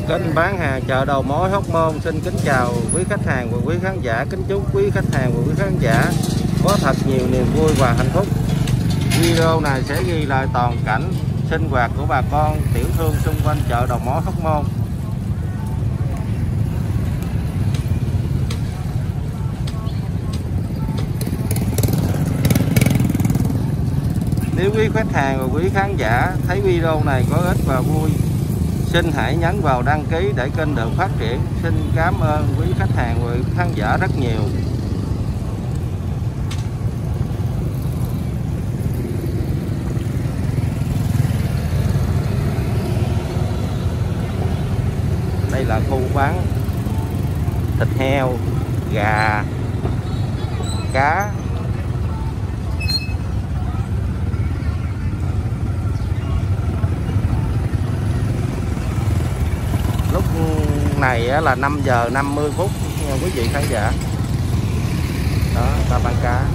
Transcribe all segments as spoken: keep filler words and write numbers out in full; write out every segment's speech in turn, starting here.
Kênh bán hàng chợ đầu mối Hóc Môn xin kính chào quý khách hàng và quý khán giả, kính chúc quý khách hàng và quý khán giả có thật nhiều niềm vui và hạnh phúc. Video này sẽ ghi lại toàn cảnh sinh hoạt của bà con tiểu thương xung quanh chợ đầu mối Hóc Môn. Nếu quý khách hàng và quý khán giả thấy video này có ích và vui, xin hãy nhấn vào đăng ký để kênh được phát triển. Xin cảm ơn quý khách hàng và khán giả rất nhiều. Đây là khu bán thịt heo, gà, cá. Lúc này là năm giờ năm mươi phút nha quý vị khán giả. Đó, ta bán cá.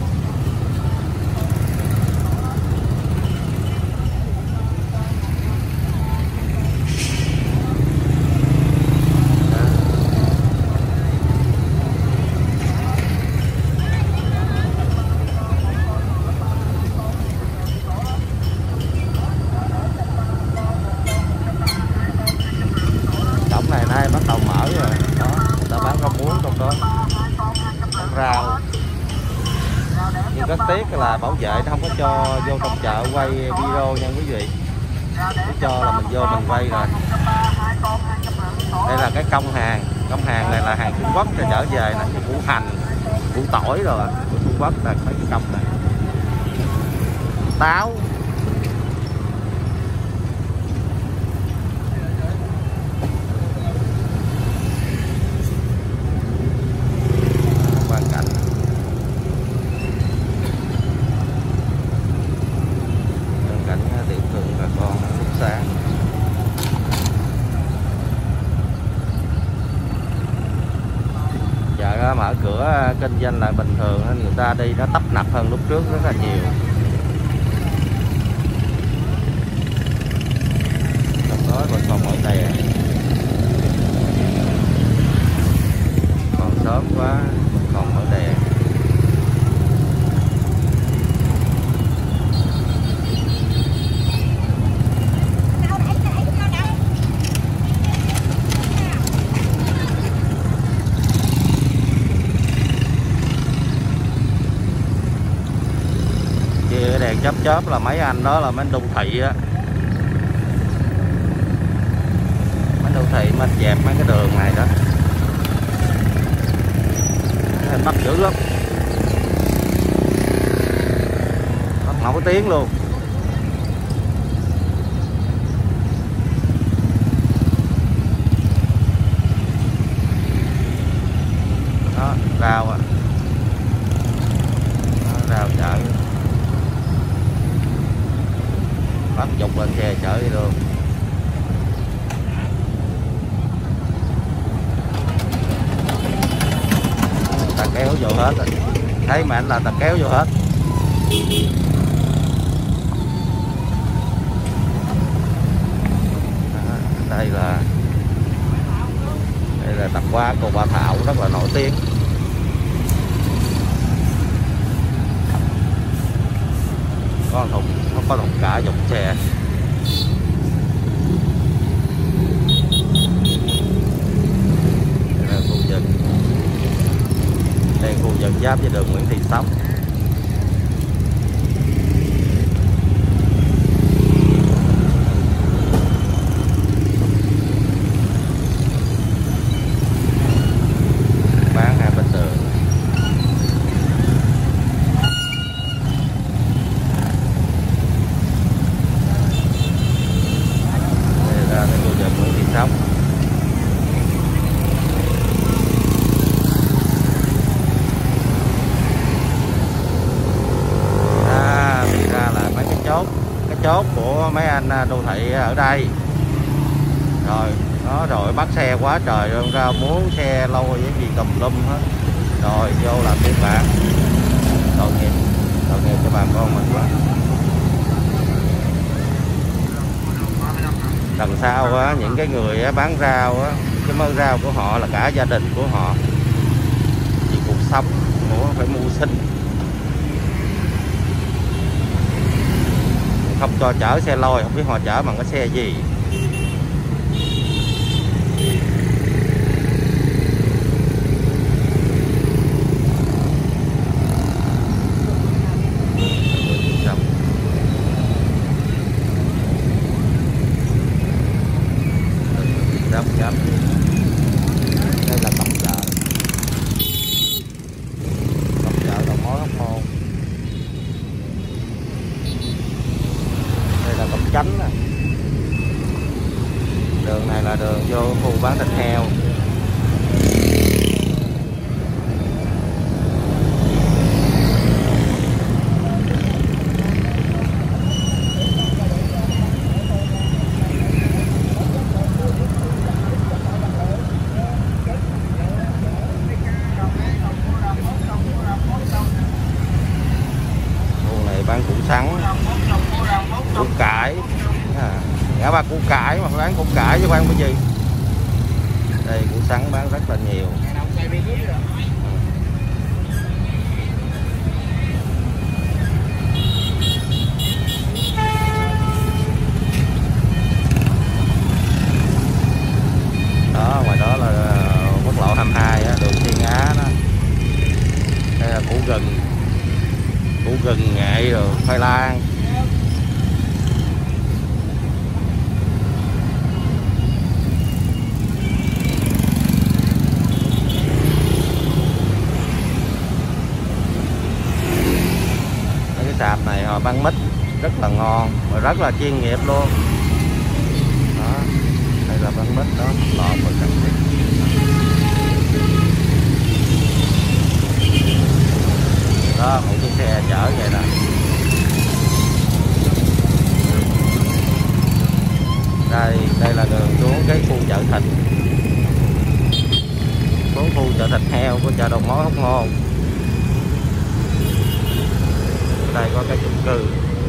Này nay bắt đầu mở rồi đó, ta bán rau muống trong đó, bán rau. Nhưng rất tiếc là bảo vệ nó không có cho vô trong chợ quay video nha quý vị, cứ cho là mình vô mình quay rồi. Đây là cái công hàng, công hàng này là hàng Trung Quốc cho trở về nè, củ hành, củ tỏi rồi của Trung Quốc là mấy cái công này, táo. Chợ mở cửa kinh doanh lại bình thường, người ta đi nó tấp nập hơn lúc trước rất là nhiều. Trong đó còn còn mọi đè, còn sớm quá còn mở đè. Đèn chớp chớp là mấy anh đó là mấy anh đô thị á, mấy đô thị mấy anh dẹp mấy cái đường này đó, anh bắt dữ lắm, bắt nổi tiếng luôn. Đó, rau à, đó, rau chợ. Bắt dục lên xe chở đi luôn. Ta kéo vô hết rồi, thấy mà anh là ta kéo vô hết. À, đây là đây là tạp hóa cô Ba Thảo rất là nổi tiếng. Có thùng, không có thùng cả dùng xe. Đây là khu vực, đây là khu vực giáp với đường Nguyễn Thị Sóc. Bán hai bên đường. Sóc. À, thì ra là mấy cái chốt, cái chốt của mấy anh đô thị ở đây. Rồi, nó rồi bắt xe quá trời rồi ra muốn xe lâu với gì tùm lum hết. Rồi vô làm biên bản. Tội nghiệp, tội nghiệp cho bà con mình quá. Đằng sau á, những cái người á, bán rau á, cái mớ rau của họ là cả gia đình của họ, vì cuộc sống của phải mưu sinh, không cho chở xe lôi, không biết họ chở bằng cái xe gì. Đây là cổng chợ, cổng chợ Đầu Mối Hóc Môn. Đây là cổng Chánh nè. Đường này là đường vô khu bán thịt heo. Bán củ sắn, củ cải, à, ngã ba củ cải mà bán củ cải chứ bán cái gì. Đây củ sắn bán rất là nhiều. Đó, ngoài đó là quốc lộ hai mươi hai á, đường Thiên Á đó. Đây là củ gừng, củ gừng nghệ rồi khoai lang. Mấy cái sạp này họ bán mít rất là ngon và rất là chuyên nghiệp luôn. Đó, đây là bán mít đó, lọt và cắt thịt. Đó, một cái xe chở vậy nè. Đây, đây là đường xuống cái khu chợ thịt, xuống khu chợ thịt heo của chợ Đầu Mối Hóc Môn. Đây có cái chung cư.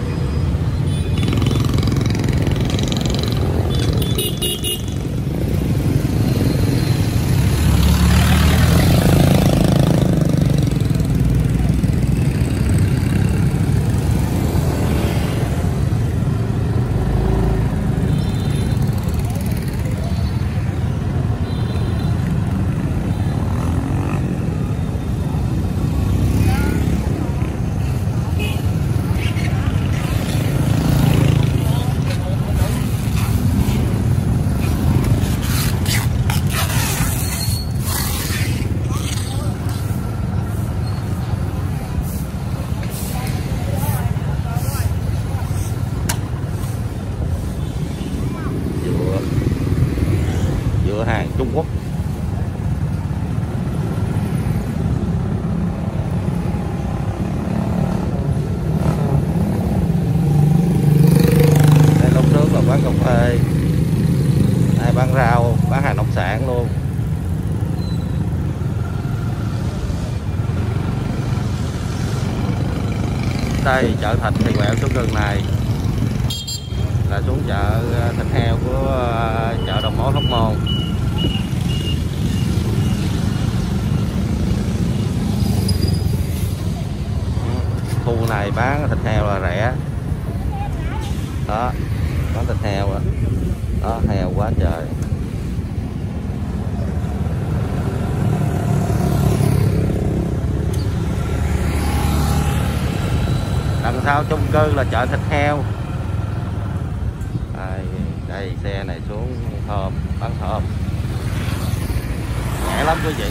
Hàng Trung Quốc. Đây lúc trước là quán cà phê, đây bán rau, bán hàng nông sản luôn. Đây chợ thịt thì quẹo xuống đường này là xuống chợ thịt heo của chợ Đầu Mối Hóc Môn. Khu này bán thịt heo là rẻ. Đó, bán thịt heo đó. Đó, heo quá trời. Đằng sau chung cư là chợ thịt heo. Đây, đây xe này xuống thơm, bán thơm. Rẻ lắm quý vị.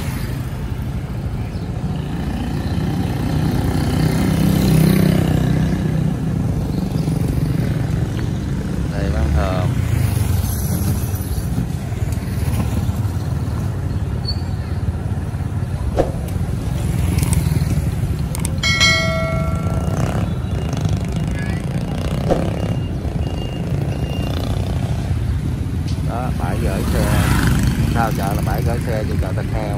Đây bán thơm. Đó, bãi gửi xe. Sau chợ là bãi gửi xe cho chợ thịt heo.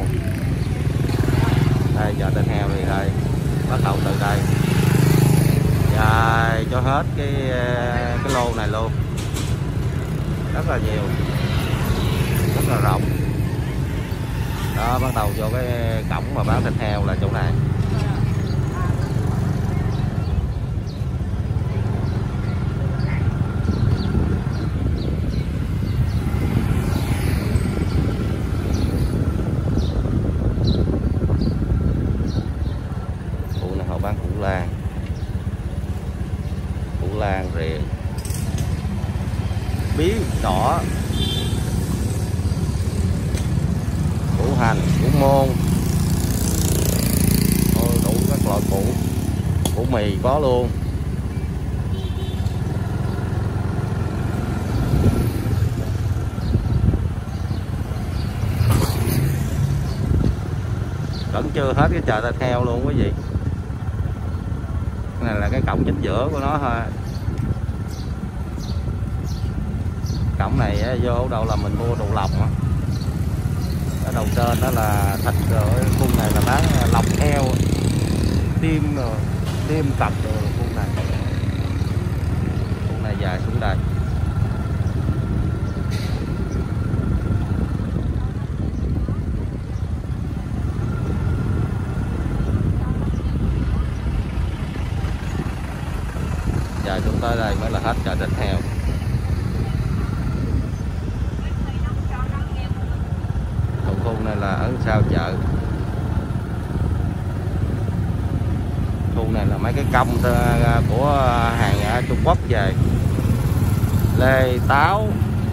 Đây chợ thịt heo thì đây, bắt đầu từ đây dài cho hết cái cái lô này luôn. rất là nhiều, rất là rộng. Đó, bắt đầu vô cái cổng mà bán thịt heo là chỗ này. Khu này họ bán củ lan, củ lan riềng, bí đỏ, củ hành, củ môn, ôi đủ các loại củ, củ mì có luôn. Vẫn chưa hết cái chợ thịt heo luôn quý vị. Cái này là cái cổng chính giữa của nó thôi. Cổng này vô đâu là mình mua đồ lòng á. Ở đầu trên đó là thịt, rồi khu này là bán lòng heo, tim rồi, tim cặp rồi khu này. Khu này dài xuống đây. Dài xuống tới đây mới là hết chợ thịt heo. Khu này là ở sau chợ. Khu này là mấy cái công của hàng Trung Quốc về, lê, táo,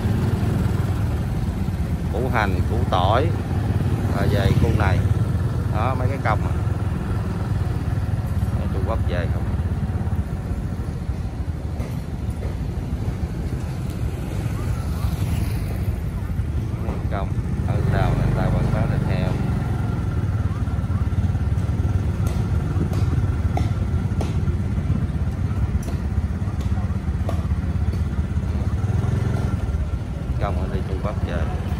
củ hành, củ tỏi và về khu này. Đó, mấy cái công Trung Quốc về không. Công ở sau này ta vẫn bán thịt heo. Công ở đây Trung Quốc chơi.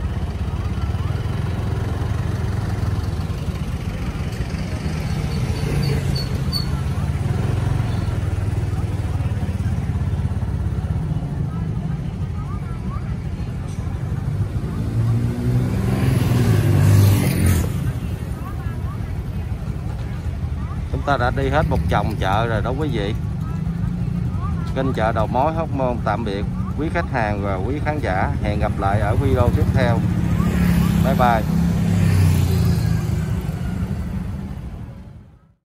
Chúng ta đã đi hết một vòng chợ rồi đó quý vị. Kênh chợ đầu mối Hóc Môn tạm biệt quý khách hàng và quý khán giả. Hẹn gặp lại ở video tiếp theo. Bye bye.